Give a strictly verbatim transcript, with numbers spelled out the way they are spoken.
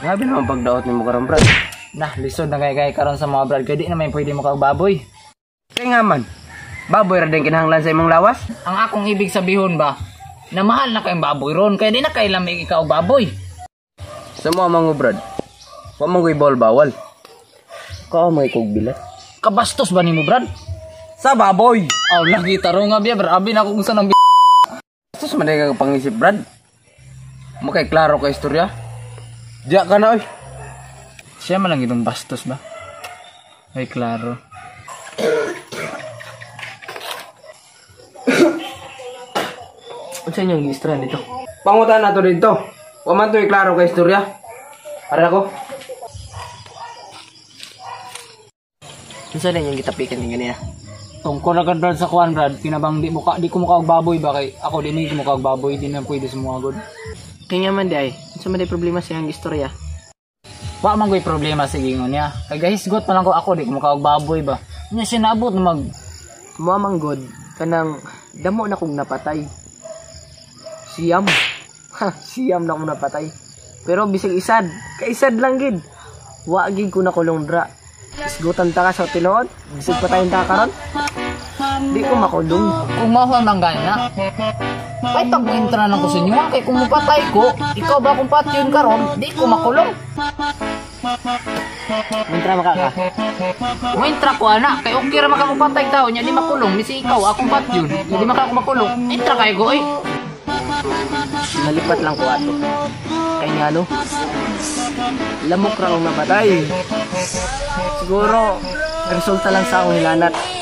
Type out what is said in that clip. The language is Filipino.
Grabe naman pagdaot ni mo karon, Brad. Nah, lisod na kay kay karon sa mga Brad, kay di na may pwede mo kag baboy. Kaya nga man, baboy ra din kinahanglan sa imong lawas? Ang akong ibig sabihon ba, na mahal na kayong baboy ron, kaya di na kay lamig ikaw baboy. Sa mga mga Brad, wa man ko'y bawal-bawal. Kao may kog bilat. Kabastos ba nimo Brad? Sa baboy! Aw, lagi taro nga biya, grabe na kung saan ang b***. Sus man ka pangisip, Brad. Makay klaro ka istorya. Diya ka na, oy. Siya man lang itong bastos ba? Ay, klaro. Ano sa inyong istorya dito? Pangutan na to dito. Wa man to klaro ka istorya. Para ko. Ano sa inyong gitapikan ng ganina? Tungkol agad Brad sa kuan Brad, pinabang di, muka, di ko mukha og baboy ba kay ako di ni mukha og baboy, di na pwede sa mga god. Kaya man di ay, ano man di problema sa iyong istorya? Wa man ko'y problema sa gingon niya. Kay gahisgot pa lang ko ako, di ko mukha og baboy ba. Nya siya naabot na mag Muamang god, kanang damo na kong napatay. Siyam. Ha, siyam na kong napatay. Pero bisig isad, kaisad lang gid. Wa gid ko nakulong dra. Isgutan ta ka sa tinuod, bisig patayin ta karon. Di ko makulong. kung mao man gana. Ay tag entra lang ko sa inyo, kay kung mapatay ko, ikaw ba kung patyon karon, di ko makulong. Muntra makaka. Entra ko ana, kay okay ra maka mapatay tao nya di makulong, misi ikaw akong patyon, di maka ako makulong. Entra kay go eh. Nalipat lang ko ato. Kay nga no. Lamok ra akong napatay. Siguro resulta lang sa akong hilanat.